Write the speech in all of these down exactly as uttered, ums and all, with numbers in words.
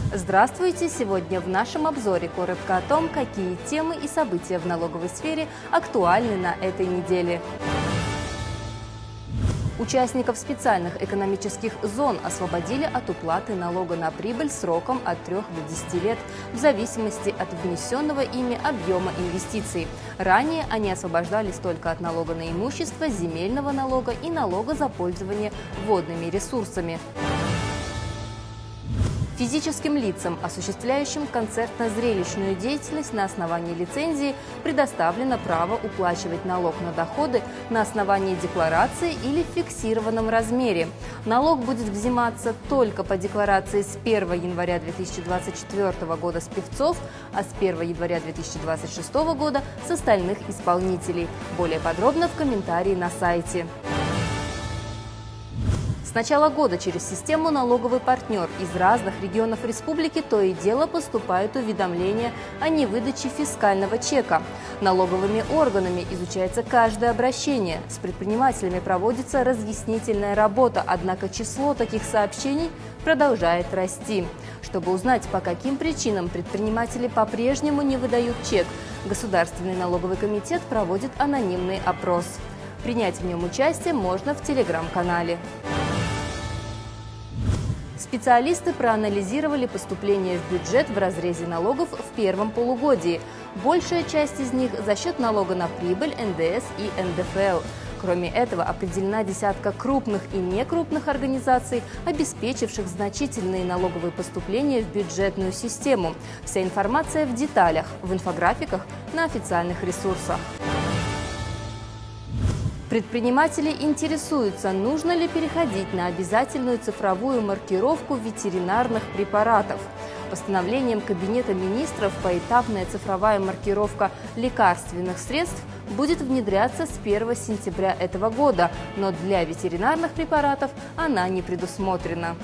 Здравствуйте! Сегодня в нашем обзоре коротко о том, какие темы и события в налоговой сфере актуальны на этой неделе. Участников специальных экономических зон освободили от уплаты налога на прибыль сроком от трёх до десяти лет в зависимости от внесенного ими объема инвестиций. Ранее они освобождались только от налога на имущество, земельного налога и налога за пользование водными ресурсами. Физическим лицам, осуществляющим концертно-зрелищную деятельность на основании лицензии, предоставлено право уплачивать налог на доходы на основании декларации или в фиксированном размере. Налог будет взиматься только по декларации с первого января две тысячи двадцать четвёртого года с певцов, а с первого января две тысячи двадцать шестого года с остальных исполнителей. Более подробно в комментарии на сайте. С начала года через систему «Налоговый партнер» из разных регионов республики то и дело поступают уведомления о невыдаче фискального чека. Налоговыми органами изучается каждое обращение. С предпринимателями проводится разъяснительная работа, однако число таких сообщений продолжает расти. Чтобы узнать, по каким причинам предприниматели по-прежнему не выдают чек, Государственный налоговый комитет проводит анонимный опрос. Принять в нем участие можно в телеграм-канале. Специалисты проанализировали поступления в бюджет в разрезе налогов в первом полугодии. Большая часть из них за счет налога на прибыль, эн дэ эс и эн дэ эф эл. Кроме этого, определена десятка крупных и некрупных организаций, обеспечивших значительные налоговые поступления в бюджетную систему. Вся информация в деталях, в инфографиках на официальных ресурсах. Предприниматели интересуются, нужно ли переходить на обязательную цифровую маркировку ветеринарных препаратов. Постановлением Кабинета министров поэтапная цифровая маркировка лекарственных средств будет внедряться с первого сентября этого года, но для ветеринарных препаратов она не предусмотрена.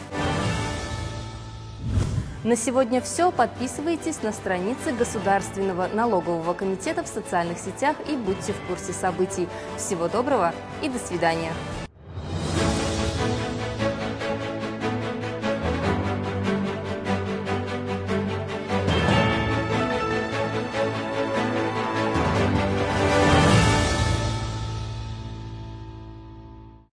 На сегодня все. Подписывайтесь на страницы Государственного налогового комитета в социальных сетях и будьте в курсе событий. Всего доброго и до свидания!